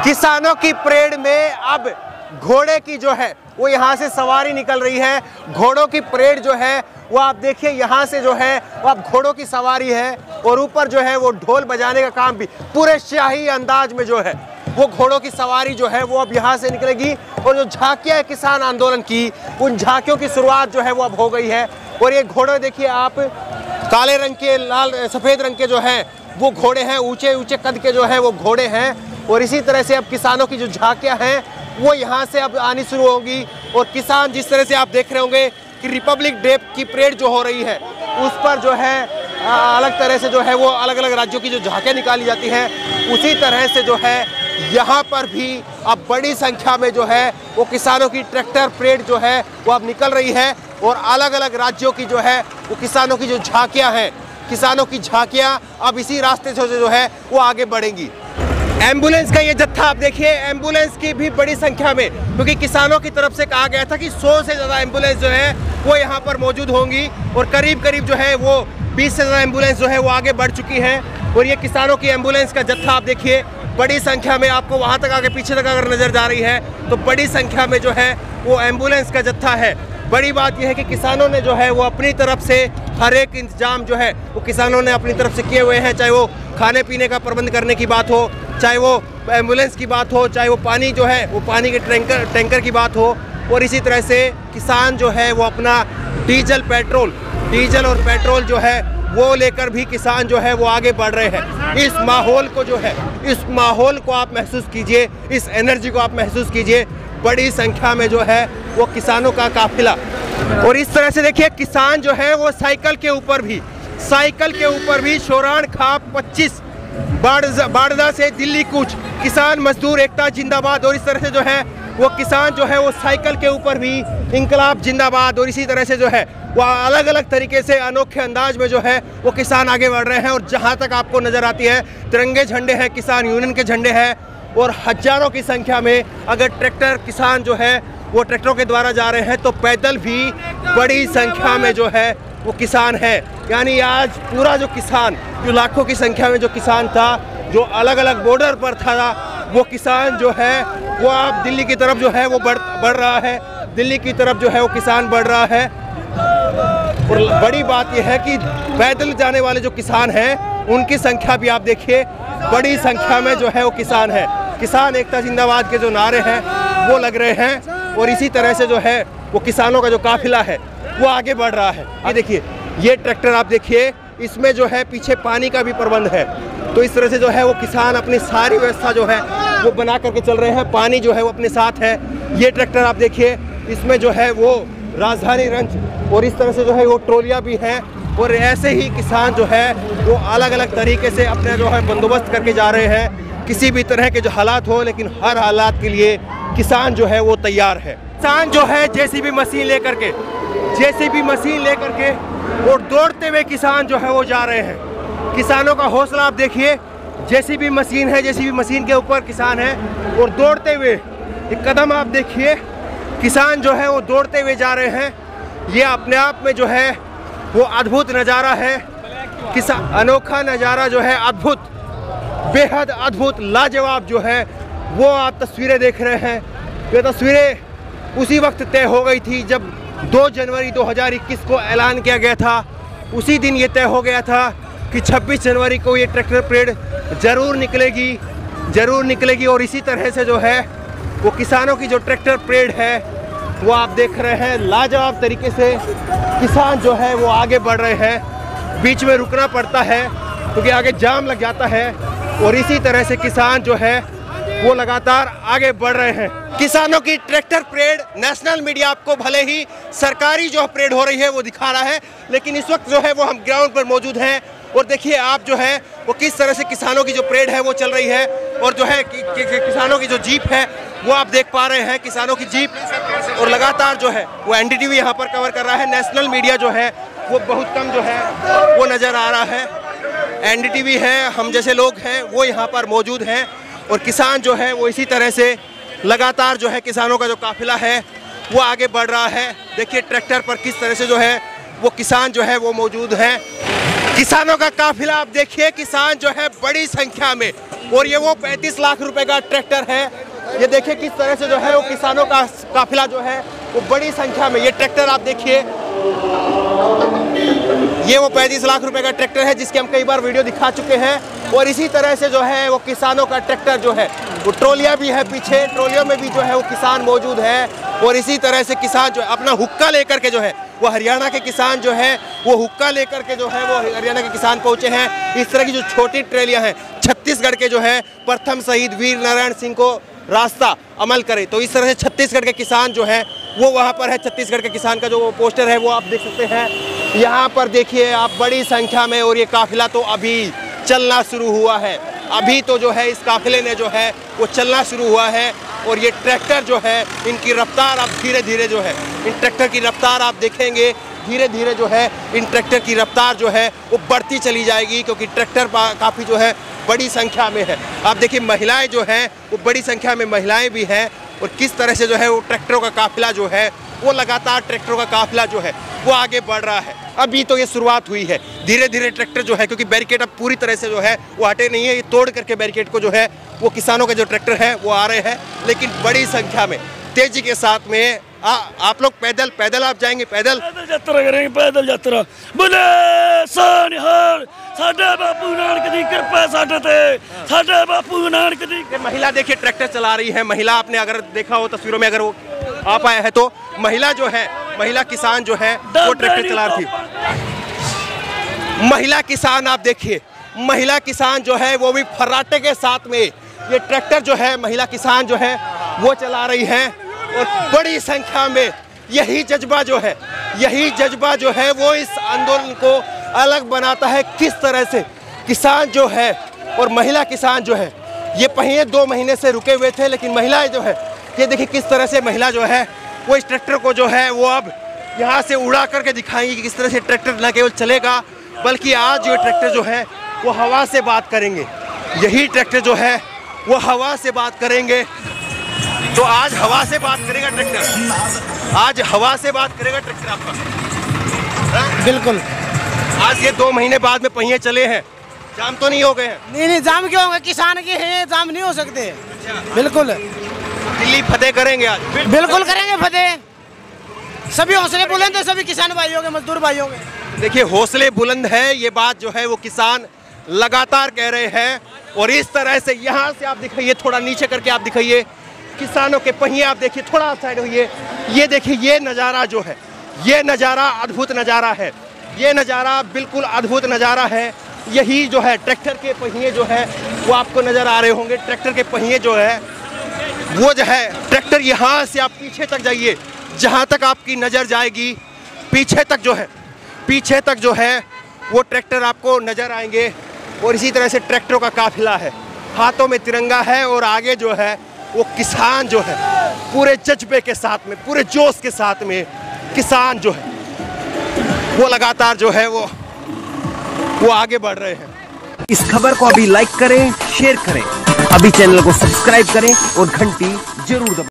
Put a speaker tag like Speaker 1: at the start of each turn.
Speaker 1: किसानों की परेड में अब घोड़े की जो है वो यहाँ से सवारी निकल रही है। घोड़ों की परेड जो है वो आप देखिए, यहाँ से जो है वो अब घोड़ों की सवारी है और ऊपर जो है वो ढोल बजाने का काम भी पूरे शाही अंदाज में जो है वो घोड़ों की सवारी जो है वो अब यहाँ से निकलेगी। और जो झांकियाँ है किसान आंदोलन की, उन झांकियों की शुरुआत जो है वो अब हो गई है। और ये घोड़े देखिए आप, काले रंग के, लाल सफ़ेद रंग के जो है वो घोड़े हैं, ऊंचे ऊंचे कद के जो है वो घोड़े हैं। और इसी तरह से अब किसानों की जो झांकियाँ हैं वो यहाँ से अब आनी शुरू होगी। और किसान जिस तरह से आप देख रहे होंगे कि रिपब्लिक डे की परेड जो हो रही है उस पर जो है अलग तरह से जो है वो अलग अलग राज्यों की जो झांकियाँ निकाली जाती हैं, उसी तरह से जो है यहाँ पर भी अब बड़ी संख्या में जो है वो किसानों की ट्रैक्टर परेड जो है वो अब निकल रही है। और अलग अलग राज्यों की जो है वो किसानों की जो झांकियाँ हैं, किसानों की झांकियाँ अब इसी रास्ते से जो है वो आगे बढ़ेंगी। एम्बुलेंस का ये जत्था आप देखिए, एम्बुलेंस की भी बड़ी संख्या में, क्योंकि किसानों की तरफ से कहा गया था कि 100 से ज़्यादा एम्बुलेंस जो है वो यहाँ पर मौजूद होंगी। और करीब करीब जो है वो 20 से ज़्यादा एम्बुलेंस जो है वो आगे बढ़ चुकी हैं। और ये किसानों की एम्बुलेंस का जत्था आप देखिए, बड़ी संख्या में, आपको वहाँ तक आगे पीछे तक अगर नज़र जा रही है तो बड़ी संख्या में जो है वो एम्बुलेंस का जत्था है। बड़ी बात यह है कि किसानों ने जो है वो अपनी तरफ से हर एक इंतजाम जो है वो किसानों ने अपनी तरफ से किए हुए हैं, चाहे वो खाने पीने का प्रबंध करने की बात हो, चाहे वो एम्बुलेंस की बात हो, चाहे वो पानी जो है वो पानी के टैंकर की बात हो। और इसी तरह से किसान जो है वो अपना डीजल और पेट्रोल जो है वो लेकर भी किसान जो है वो आगे बढ़ रहे हैं। इस माहौल को जो है, इस माहौल को आप महसूस कीजिए, इस एनर्जी को आप महसूस कीजिए। बड़ी संख्या में जो है वो किसानों का काफिला। और इस तरह से देखिए किसान जो है वो साइकिल के ऊपर भी शोरान खाप 25 बाड़दा से दिल्ली कूच, किसान मजदूर एकता जिंदाबाद। और इस तरह से जो है वो किसान जो है वो साइकिल के ऊपर भी इंकलाब जिंदाबाद। और इसी तरह से जो है वो अलग अलग तरीके से अनोखे अंदाज में जो है वो किसान आगे बढ़ रहे हैं। और जहां तक आपको नज़र आती है तिरंगे झंडे हैं, किसान यूनियन के झंडे हैं। और हजारों की संख्या में अगर ट्रैक्टर किसान जो है वो ट्रैक्टरों के द्वारा जा रहे हैं तो पैदल भी बड़ी संख्या में जो है वो किसान है। यानी आज पूरा जो किसान, जो लाखों की संख्या में जो किसान था, जो अलग अलग बॉर्डर पर था, वो किसान जो है वो अब दिल्ली की तरफ जो है वो बढ़ रहा है। दिल्ली की तरफ जो है वो किसान बढ़ रहा है। और बड़ी बात यह है कि पैदल जाने वाले जो किसान हैं उनकी संख्या भी आप देखिए, बड़ी संख्या में जो है वो किसान है। किसान एकता जिंदाबाद के जो नारे हैं वो लग रहे हैं। और इसी तरह से जो है वो किसानों का जो काफिला है वो आगे बढ़ रहा है। ये देखिए, ये ट्रैक्टर आप देखिए, इसमें जो है पीछे पानी का भी प्रबंध है। तो इस तरह से जो है वो किसान अपनी सारी व्यवस्था जो है वो बना करके चल रहे हैं। पानी जो है वो अपने साथ है। ये ट्रैक्टर आप देखिए, इसमें जो है वो राजधानी रंज और इस तरह से जो है वो ट्रॉलियाँ भी हैं। और ऐसे ही किसान जो है वो अलग अलग तरीके से अपने जो है बंदोबस्त करके जा रहे हैं, किसी भी तरह के जो हालात हो, लेकिन हर हालात के लिए किसान जो है वो तैयार है। किसान जो है जेसीबी मशीन लेकर के और दौड़ते हुए किसान जो है वो जा रहे हैं। किसानों का हौसला आप देखिए, जेसीबी मशीन है, जेसीबी मशीन के ऊपर किसान है और दौड़ते हुए एक कदम आप देखिए, किसान जो है वो दौड़ते हुए जा रहे हैं। ये अपने आप में जो है वो अद्भुत नज़ारा है। किसान अनोखा नज़ारा जो है, अद्भुत, बेहद अद्भुत, लाजवाब जो है वो आप तस्वीरें देख रहे हैं। ये तस्वीरें उसी वक्त तय हो गई थी जब 2 जनवरी 2021 को ऐलान किया गया था। उसी दिन ये तय हो गया था कि 26 जनवरी को ये ट्रैक्टर परेड ज़रूर निकलेगी। और इसी तरह से जो है वो किसानों की जो ट्रैक्टर परेड है वो आप देख रहे हैं, लाजवाब तरीके से किसान जो है वो आगे बढ़ रहे हैं। बीच में रुकना पड़ता है क्योंकि आगे जाम लग जाता है। और इसी तरह से किसान जो है वो लगातार आगे बढ़ रहे हैं। किसानों की ट्रैक्टर परेड, नेशनल मीडिया आपको भले ही सरकारी जो परेड हो रही है वो दिखा रहा है, लेकिन इस वक्त जो है वो हम ग्राउंड पर मौजूद हैं। और देखिए आप जो है वो किस तरह से किसानों की जो परेड है वो चल रही है। और जो है किसानों की जो जीप है वो आप देख पा रहे हैं, किसानों की जीप। और लगातार जो है वो एनडीटीवी यहाँ पर कवर कर रहा है। नेशनल मीडिया जो है वो बहुत कम जो है वो नज़र आ रहा है। एनडीटीवी है, हम जैसे लोग हैं वो यहाँ पर मौजूद हैं। और किसान जो है वो इसी तरह से लगातार जो है किसानों का जो काफिला है वो आगे बढ़ रहा है। देखिए ट्रैक्टर पर किस तरह से जो है वो किसान जो है वो मौजूद हैं। किसानों का काफिला आप देखिए, किसान जो है बड़ी संख्या में और ये वो 35 लाख रुपए का ट्रैक्टर है। ये देखिए किस तरह से जो है वो किसानों का काफिला जो है वो बड़ी संख्या में, ये ट्रैक्टर आप देखिए, ये वो 35 लाख रुपए का ट्रैक्टर है जिसके हम कई बार वीडियो दिखा चुके हैं। और इसी तरह से जो है वो किसानों का ट्रैक्टर जो है वो ट्रॉलियां भी है पीछे, ट्रॉलियों में भी जो है वो किसान मौजूद है। और इसी तरह से किसान जो है अपना हुक्का लेकर के जो है वो हरियाणा के किसान जो है वो हुक्का लेकर के जो है वो हरियाणा के किसान पहुंचे हैं। इस तरह की जो छोटी ट्रेलियां हैं छत्तीसगढ़ के जो है प्रथम शहीद वीर नारायण सिंह को रास्ता अमल करे, तो इस तरह से छत्तीसगढ़ के किसान जो है वो वहाँ पर है। छत्तीसगढ़ के किसान का जो पोस्टर है वो आप देख सकते हैं यहाँ पर, देखिए आप बड़ी संख्या में। और ये काफिला तो अभी चलना शुरू हुआ है, अभी तो जो है इस काफिले ने जो है वो चलना शुरू हुआ है। और ये ट्रैक्टर जो है इनकी रफ्तार आप धीरे धीरे जो है इन ट्रैक्टर की रफ्तार आप देखेंगे धीरे धीरे जो है इन ट्रैक्टर की रफ्तार जो है वो बढ़ती चली जाएगी, क्योंकि ट्रैक्टर काफ़ी जो है बड़ी संख्या में है। आप देखिए महिलाएं जो हैं वो बड़ी संख्या में महिलाएं भी हैं। और किस तरह से जो है वो ट्रैक्टरों का काफिला जो है वो लगातार ट्रैक्टरों का काफिला जो है वो आगे बढ़ रहा है। अभी तो ये शुरुआत हुई है, धीरे धीरे ट्रैक्टर जो है, क्योंकि बैरिकेड अब पूरी तरह से जो है वो हटे नहीं है, ये तोड़ करके बैरिकेड को जो है वो किसानों के जो ट्रैक्टर है वो आ रहे हैं। लेकिन बड़ी संख्या में तेजी के साथ में आप लोग पैदल आप जाएंगे, पैदल
Speaker 2: यात्रा करेंगे, पैदल यात्रा। बोले सोनिहाल साडे बापू नानक दी कृपा साडे ते, साडे बापू नानक दी।
Speaker 1: महिला देखिए ट्रैक्टर चला रही है, महिला आपने अगर देखा हो तस्वीरों में, अगर वो आ पाया है तो महिला जो है, महिला किसान जो है वो ट्रैक्टर चला रही थी। महिला किसान आप देखिए, महिला किसान जो है वो भी फर्राटे के साथ में ये ट्रैक्टर जो है महिला किसान जो है वो चला रही है। और बड़ी संख्या में यही जज्बा जो है, यही जज्बा जो है वो इस आंदोलन को अलग बनाता है। किस तरह से किसान जो है और महिला किसान जो है ये पहिए 2 महीने से रुके हुए थे, लेकिन महिलाएं जो है ये देखिए किस तरह से महिला जो है वो इस ट्रैक्टर को जो है वो अब यहाँ से उड़ा करके दिखाएंगी कि किस तरह से ट्रैक्टर न केवल चलेगा बल्कि आज ये ट्रैक्टर जो है वो हवा से बात करेंगे। यही ट्रैक्टर जो है वो हवा से बात करेंगे। तो आज हवा से बात करेगा ट्रैक्टर, आज हवा से बात करेगा ट्रैक्टर आपका।
Speaker 3: बिल्कुल।
Speaker 1: आज ये 2 महीने बाद में पहिए चले हैं, जाम तो नहीं हो गए हैं?
Speaker 3: नहीं, जाम क्यों होंगे, किसान के हैं, जाम नहीं हो सकते। बिल्कुल
Speaker 1: दिल्ली फतेह करेंगे आज?
Speaker 3: बिल्कुल करेंगे फतेह। सभी हौसले बुलंद है, सभी किसान भाइयों के, मजदूर भाइयों के।
Speaker 1: देखिए हौसले बुलंद है, ये बात जो है वो किसान लगातार कह रहे हैं। और इस तरह से यहाँ से आप दिखाइए, थोड़ा नीचे करके आप दिखाइए, किसानों के पहिए आप देखिए, थोड़ा साइड होइए, ये देखिए ये नज़ारा जो है, ये नज़ारा अद्भुत नज़ारा है, ये नज़ारा बिल्कुल अद्भुत नज़ारा है। यही जो है ट्रैक्टर के पहिए जो है वो आपको नज़र आ रहे होंगे। ट्रैक्टर के पहिए जो है वो जो है ट्रैक्टर, यहाँ से आप पीछे तक जाइए, जहाँ तक आपकी नज़र जाएगी पीछे तक जो है, पीछे तक जो है वो ट्रैक्टर आपको नज़र आएंगे। और इसी तरह से ट्रैक्टरों का काफिला है, हाथों में तिरंगा है और आगे जो है वो किसान जो है पूरे जज्बे के साथ में, पूरे जोश के साथ में किसान जो है वो लगातार जो है वो आगे बढ़ रहे हैं।
Speaker 4: इस खबर को अभी लाइक करें, शेयर करें, अभी चैनल को सब्सक्राइब करें और घंटी जरूर दबाएं।